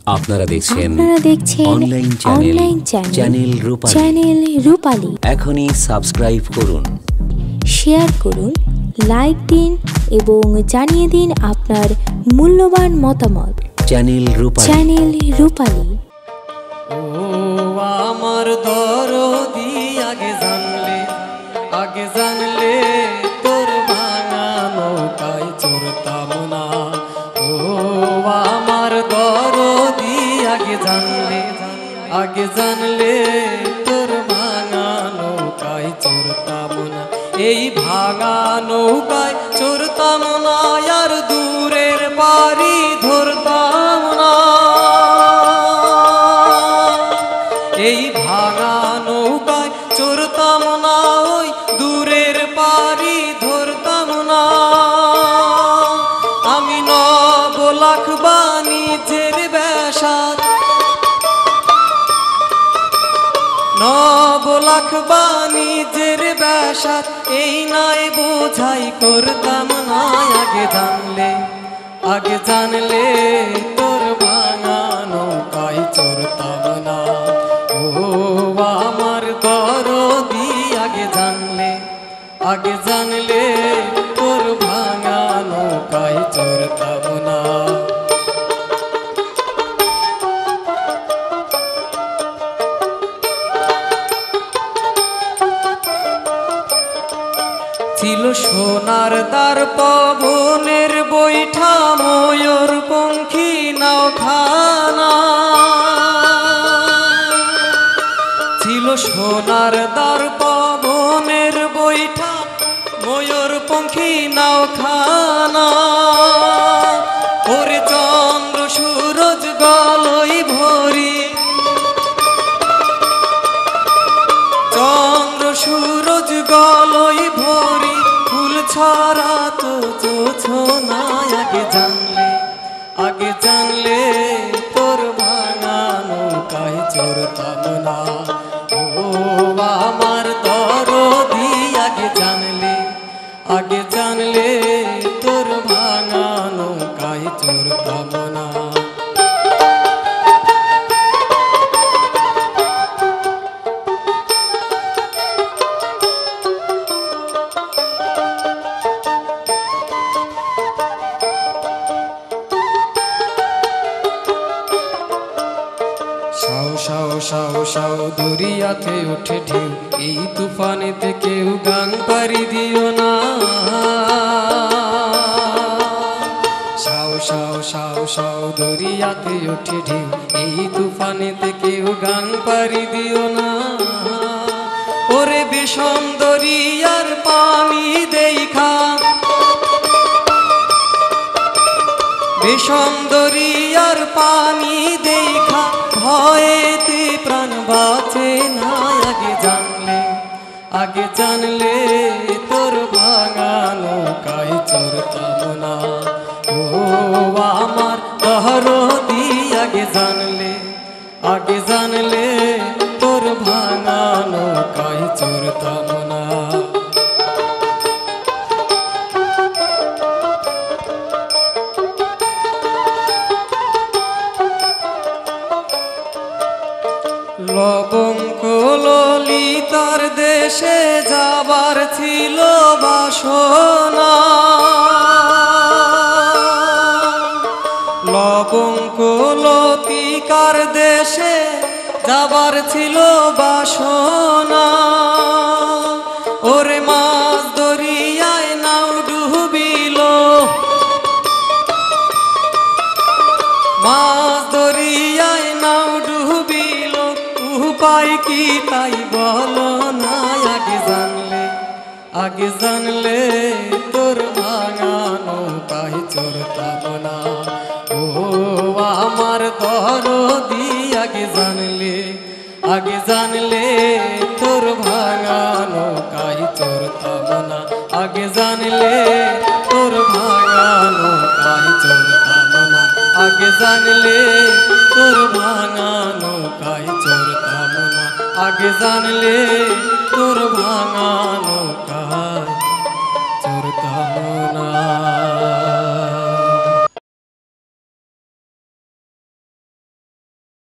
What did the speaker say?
আপনারা দেখছেন online channel রূপালী। এখনই সাবস্ক্রাইব করুন, শেয়ার করুন, লাইক দিন এবং জানিয়ে দিন আপনার মূল্যবান মতামত। চ্যানেল রূপালী। ও আমার দরদি আগে জানলে তোর ভাঙা নৌকায় চড়তাম না। ও আমার দরদি আগে জানলে তোর ভাঙা নৌকায় চড়তাম না। এই ভাঙা নৌকায় চড়তাম না, আর দূরের পারি ধরতাম না। এই ভাঙা নৌকায় চড়তাম না, ওই দূরের পারি ধরতাম না। আমি 9 লাখ বাণিজ্যের ব্যাসাত, 9 লাখ বাণিজ্যের ব্যাসাত, এই নাই বোঝাই করতাম না। আগে জানলে তোর ভাঙা নৌকায় চড়তাম না। ও আমার দরদি আগে জানলে তোর ভাঙা নৌকায় চড়তাম না। ছিল সোনার দ্বার পবনের বৈঠা, ময়ূর পঙ্খী নাওখানা। ছিল সোনার দ্বার পবনের বৈঠা, ময়ূর পঙ্খী নাওখানা। ওরে চন্দ্র সূরজ গলই ভরি, চন্দ্র সূরজ গলই ভরি, ফুল ছড়া তো জোছনায়। আগে জানলে তোর ভাঙা নৌকায় চড়তাম না। ও আমার দরদি আগে জানলে তোর ভাঙা নৌকায় চড়তাম না। সাও দরিয়াতে ওঠে ঢেউ, এই তুফানেতে কেউ গান পারি দিও না। সাও দরিয়াতে ওঠে ঢেউ, এই তুফানেতে কেউ গান পারি দিও না। ওরে বিষম দরিয়ার পানি দেখা, বিষম দরিয়ার পানি দেখা, ভয়েতে প্রাণ বাঁচে না। আগে জানলে তোর ভাঙা নৌকায় চড়তাম না। ও আমার দরদি আগে জানলে তোর ভাঙা নৌকায় চড়তাম না। লবঙ্গ ললিতার দেশে যাবার ছিল বাসনা। লবঙ্গ লতিকার দেশে যাবার ছিল বাসনা। ওরে মাছ দরিয়ায় নাও ডুবিল, মাছ দরিয়ায় নাও ডুবিল, উপায় কি তাই বলো না। আগে জানলে তোর ভাঙা নৌকায় চড়তাম না। ও আমার দরদি আগে জানলে তোর ভাঙা নৌকায় চড়তাম না। আগে জানলে তোর ভাঙা নৌকায় চড়তাম না। আগে জানলে তোর ভাঙা নৌকায় চড়তাম না। আগে জানলে তোর ভাঙা নৌকায় চড়তাম না।